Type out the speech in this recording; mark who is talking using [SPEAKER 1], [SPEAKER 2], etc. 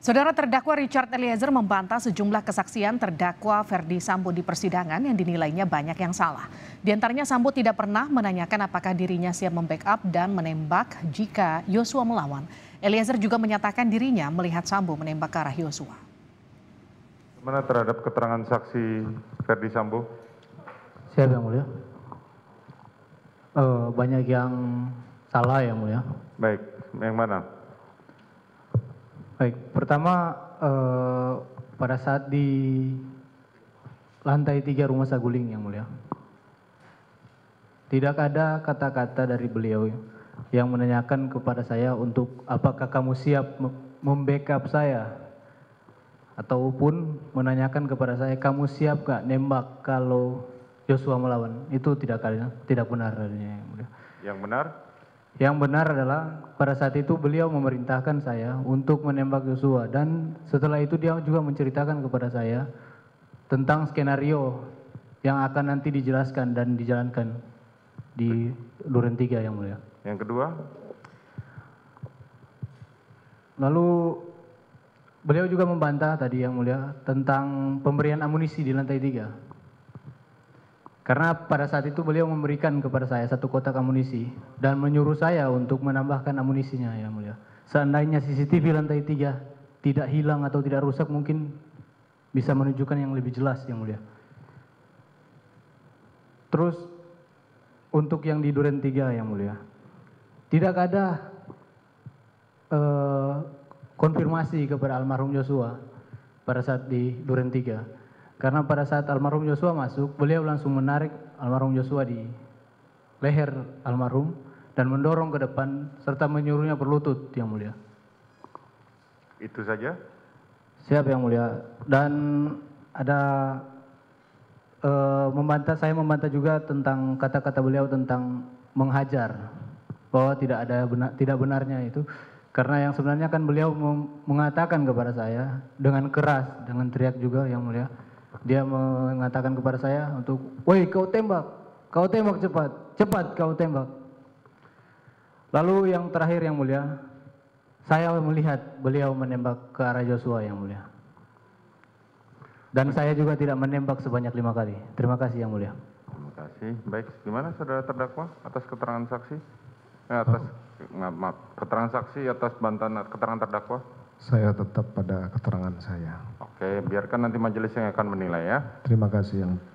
[SPEAKER 1] Saudara terdakwa Richard Eliezer membantah sejumlah kesaksian terdakwa Ferdy Sambo di persidangan yang dinilainya banyak yang salah. Di antaranya Sambo tidak pernah menanyakan apakah dirinya siap membackup dan menembak jika Yosua melawan. Eliezer juga menyatakan dirinya melihat Sambo menembak ke arah Yosua.
[SPEAKER 2] Bagaimana terhadap keterangan saksi Ferdy Sambo?
[SPEAKER 3] Siap yang mulia. Banyak yang salah yang mulia.
[SPEAKER 2] Baik, yang mana?
[SPEAKER 3] Baik, pertama pada saat di lantai 3 Rumah Saguling yang mulia, tidak ada kata-kata dari beliau yang menanyakan kepada saya untuk apakah kamu siap membackup saya, ataupun menanyakan kepada saya kamu siap gak nembak kalau Yosua melawan. Itu tidak benar adanya yang mulia.
[SPEAKER 2] Yang benar?
[SPEAKER 3] Yang benar adalah pada saat itu beliau memerintahkan saya untuk menembak Yosua, dan setelah itu dia juga menceritakan kepada saya tentang skenario yang akan nanti dijelaskan dan dijalankan di Duren 3 yang mulia.
[SPEAKER 2] Yang kedua?
[SPEAKER 3] Lalu beliau juga membantah tadi yang mulia tentang pemberian amunisi di lantai 3. Karena pada saat itu beliau memberikan kepada saya 1 kotak amunisi dan menyuruh saya untuk menambahkan amunisinya yang mulia. Seandainya CCTV lantai 3 tidak hilang atau tidak rusak, mungkin bisa menunjukkan yang lebih jelas yang mulia. Terus untuk yang di Duren 3 yang mulia, tidak ada konfirmasi kepada almarhum Yosua pada saat di Duren 3. Karena pada saat almarhum Yosua masuk, beliau langsung menarik almarhum Yosua di leher almarhum dan mendorong ke depan serta menyuruhnya berlutut yang mulia.
[SPEAKER 2] Itu saja?
[SPEAKER 3] Siap yang mulia. Dan ada saya membantah juga tentang kata-kata beliau tentang menghajar, bahwa tidak benarnya itu. Karena yang sebenarnya kan beliau mengatakan kepada saya dengan keras, dengan teriak juga yang mulia. Dia mengatakan kepada saya untuk, "Woi, kau tembak cepat, cepat kau tembak." Lalu yang terakhir yang mulia, saya melihat beliau menembak ke arah Yosua yang mulia. Dan saya juga tidak menembak sebanyak 5 kali. Terima kasih yang mulia.
[SPEAKER 2] Terima kasih. Baik, gimana saudara terdakwa atas keterangan saksi? Keterangan saksi atas bantahan keterangan terdakwa?
[SPEAKER 4] Saya tetap pada keterangan saya.
[SPEAKER 2] Oke, biarkan nanti majelis yang akan menilai ya.
[SPEAKER 4] Terima kasih yang